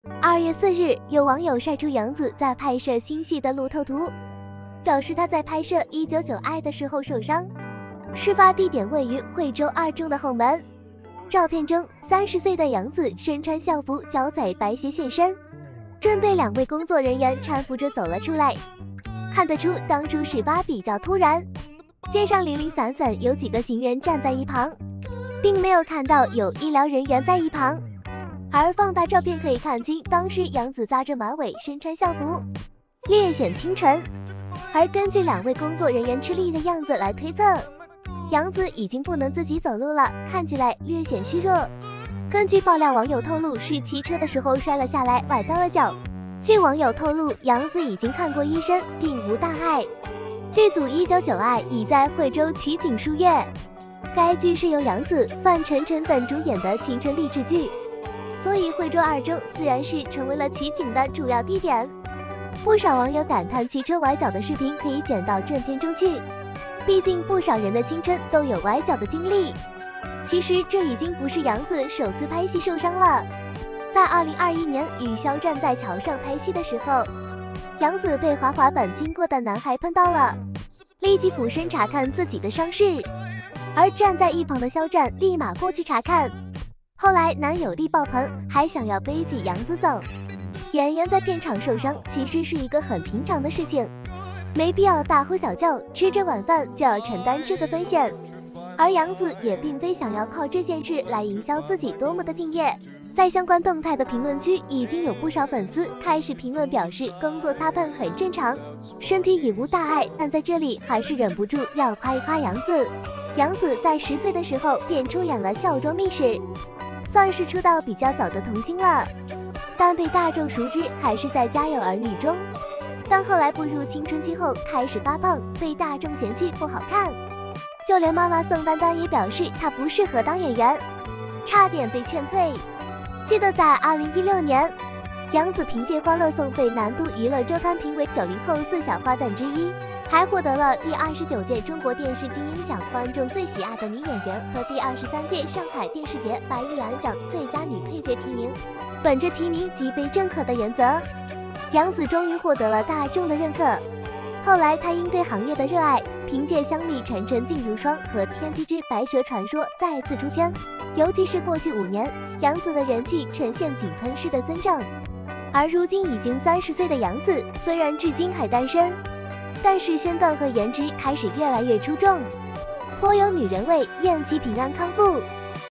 2月4日，有网友晒出杨紫在拍摄新戏的路透图，表示她在拍摄199爱的时候受伤，事发地点位于惠州2中的后门。照片中，30岁的杨紫身穿校服，脚踩白鞋现身，正被2位工作人员搀扶着走了出来。看得出当初事发比较突然，街上零零散散有几个行人站在一旁，并没有看到有医疗人员在一旁。而放大照片可以看清，当时杨紫扎着马尾，身穿校服，略显清纯。而根据2位工作人员吃力的样子来推测，杨紫已经不能自己走路了，看起来略显虚弱。根据爆料网友透露，是骑车的时候摔了下来，崴到了脚。据网友透露，杨紫已经看过医生，并无大碍。剧组199爱已在惠州取景数月，该剧是由杨紫、范丞丞等主演的青春励志剧，所以惠州2中自然是成为了取景的主要地点。不少网友感叹骑车崴脚的视频可以剪到正片中去，毕竟不少人的青春都有崴脚的经历。其实这已经不是杨紫首次拍戏受伤了。在2021年与肖战在桥上拍戏的时候，杨紫被滑滑板经过的男孩碰到了，立即俯身查看自己的伤势，而站在一旁的肖战立马过去查看。后来男友力爆棚，还想要背起杨紫走。演员在片场受伤其实是一个很平常的事情，没必要大呼小叫，吃着晚饭就要承担这个风险。而杨紫也并非想要靠这件事来营销自己多么的敬业。在相关动态的评论区，已经有不少粉丝开始评论表示工作擦碰很正常，身体已无大碍，但在这里还是忍不住要夸一夸杨紫。杨紫在10岁的时候便出演了《孝庄秘史》，算是出道比较早的童星了，但被大众熟知还是在《家有儿女》中。但后来步入青春期后开始发胖，被大众嫌弃不好看，就连妈妈宋丹丹也表示她不适合当演员，差点被劝退。记得在2016年，杨紫凭借《欢乐颂》被南都娱乐周刊评为90后4小花旦之一，还获得了第29届中国电视金鹰奖观众最喜爱的女演员和第23届上海电视节白玉兰奖最佳女配角提名。本着提名即被认可的原则，杨紫终于获得了大众的认可。后来她因对行业的热爱，凭借《香蜜沉沉烬如霜》和《天机之白蛇传说》再次出圈。尤其是过去5年，杨紫的人气呈现井喷式的增长。而如今已经30岁的杨紫，虽然至今还单身，但是身段和颜值开始越来越出众，颇有女人味，愿其平安康复。